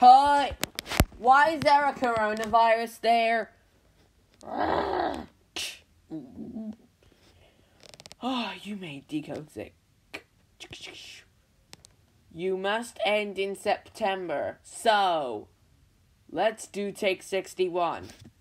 Cut! Why is there a coronavirus there? Oh, you made Decode sick. You must end in September. So, let's do take 61.